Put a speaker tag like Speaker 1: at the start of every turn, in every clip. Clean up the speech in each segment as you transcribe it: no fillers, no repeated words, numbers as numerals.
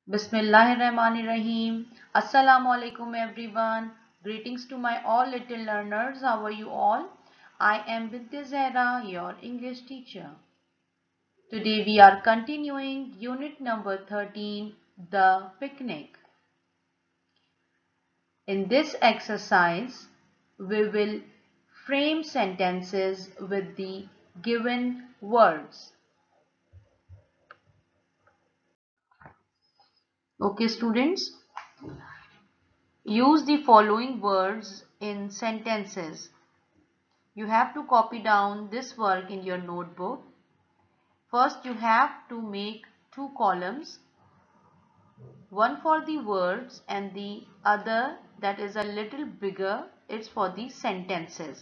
Speaker 1: Bismillahirrahmanirrahim. Assalamu alaikum everyone. Greetings to my all little learners. How are you all? I am Binte Zehra, your English teacher. Today we are continuing unit number 13, the picnic. In this exercise, we will frame sentences with the given words. Okay, students? Use the following words in sentences. You have to copy down this work in your notebook. First, you have to make two columns, one for the words and the other that is a little bigger, it's for the sentences.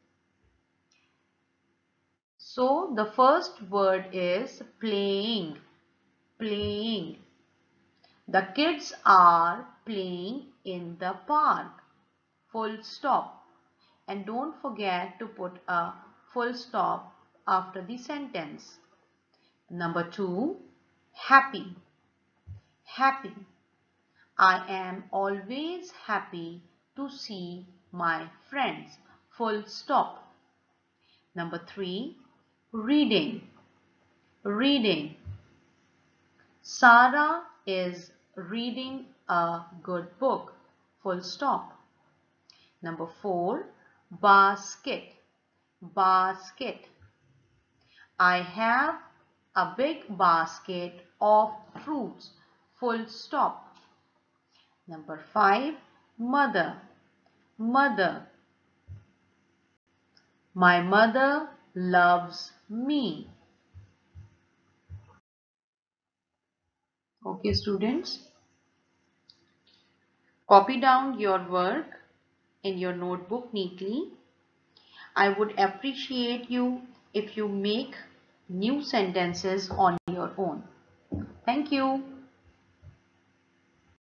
Speaker 1: So, the first word is playing, playing. The kids are playing in the park. Full stop. And don't forget to put a full stop after the sentence. Number 2, happy. Happy. I am always happy to see my friends. Full stop. Number 3, reading. Reading. Sarah is reading a good book. Full stop. Number 4, basket. Basket. I have a big basket of fruits. Full stop. Number 5, mother. Mother. My mother loves me. Okay, students. Copy down your work in your notebook neatly. I would appreciate you if you make new sentences on your own. Thank you.